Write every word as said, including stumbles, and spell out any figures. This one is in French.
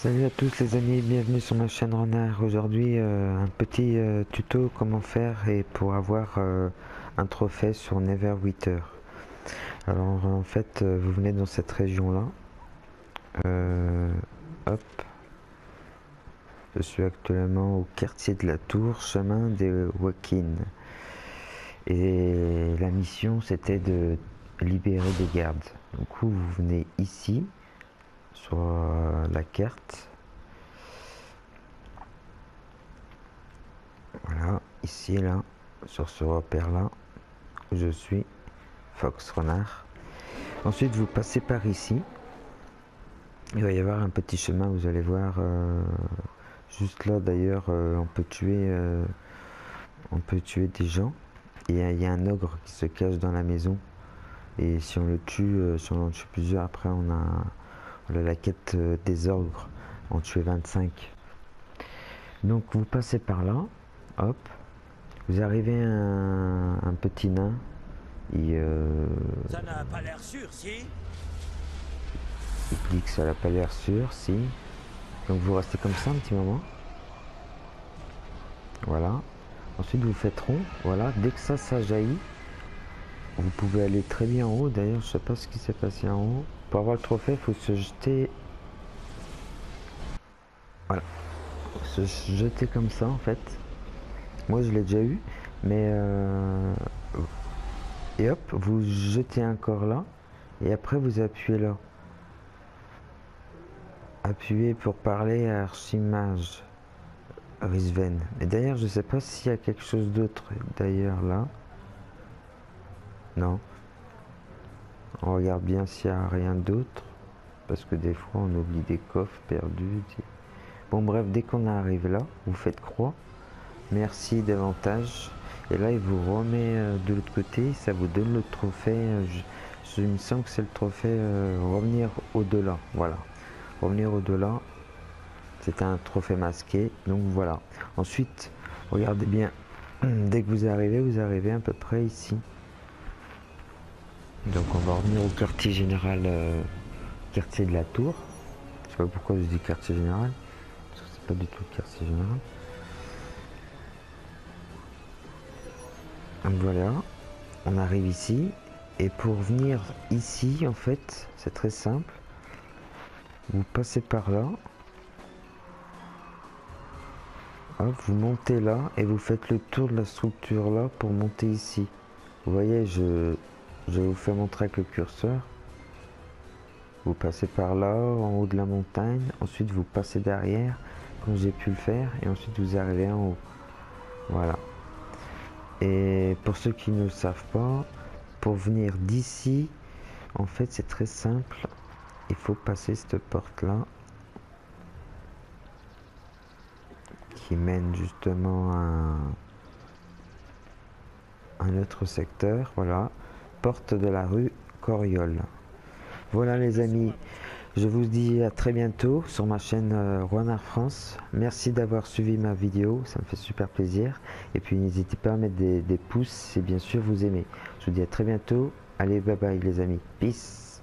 Salut à tous les amis, bienvenue sur ma chaîne Renard. Aujourd'hui euh, un petit euh, tuto comment faire et pour avoir euh, un trophée sur Neverwinter. Alors en fait euh, vous venez dans cette région là, euh, hop, je suis actuellement au quartier de la Tour, chemin des Wakin. Et la mission c'était de libérer des gardes. Du coup vous venez ici sur euh, la carte. Voilà, ici, là, sur ce repère-là, où je suis, Fox Renard. Ensuite, vous passez par ici. Il va y avoir un petit chemin, vous allez voir. Euh, juste là, d'ailleurs, euh, on peut tuer, euh, on peut tuer des gens. Et il y a un ogre qui se cache dans la maison. Et si on le tue, euh, si on en tue plusieurs, après, on a, on a la quête euh, des ogres. On tuait vingt-cinq. Donc, vous passez par là. Hop. Vous arrivez à un, un petit nain. Et euh, Ça n'a pas l'air sûr, si? il dit que ça n'a pas l'air sûr, si. Donc vous restez comme ça un petit moment. Voilà. Ensuite vous faites rond. Voilà. Dès que ça, ça jaillit, vous pouvez aller très bien en haut. D'ailleurs, je sais pas ce qui s'est passé en haut. Pour avoir le trophée, il faut se jeter. Voilà. Se jeter comme ça en fait. Moi je l'ai déjà eu. Mais euh... et hop, vous jetez encore là. Et après vous appuyez là. Appuyez pour parler à Archimage Risven. Et d'ailleurs, je sais pas s'il y a quelque chose d'autre d'ailleurs là. Non. On regarde bien s'il n'y a rien d'autre. Parce que des fois, on oublie des coffres perdus. Bon, bref, dès qu'on arrive là, vous faites croix. Merci davantage. Et là, il vous remet euh, de l'autre côté. Ça vous donne le trophée. Euh, je, je me sens que c'est le trophée euh, revenir au-delà. Voilà. Revenir au-delà. C'est un trophée masqué. Donc voilà. Ensuite, regardez bien. Dès que vous arrivez, vous arrivez à peu près ici. Donc on va revenir au quartier général, euh, quartier de la Tour. Je sais pas pourquoi je dis quartier général, parce que c'est pas du tout le quartier général. Donc voilà, on arrive ici. Et pour venir ici, en fait, c'est très simple. Vous passez par là. Hop, vous montez là et vous faites le tour de la structure là pour monter ici. Vous voyez, je, je vous fais montrer avec le curseur. Vous passez par là, en haut de la montagne. Ensuite, vous passez derrière, comme j'ai pu le faire. Et ensuite, vous arrivez en haut. Voilà. Et pour ceux qui ne le savent pas, pour venir d'ici, en fait, c'est très simple. Il faut passer cette porte-là. Qui mène justement à un autre secteur. Voilà. Porte de la rue Coriol. Voilà les amis, je vous dis à très bientôt sur ma chaîne euh, Renard France. Merci d'avoir suivi ma vidéo, ça me fait super plaisir. Et puis n'hésitez pas à mettre des, des pouces si bien sûr vous aimez. Je vous dis à très bientôt. Allez, bye bye les amis. Peace.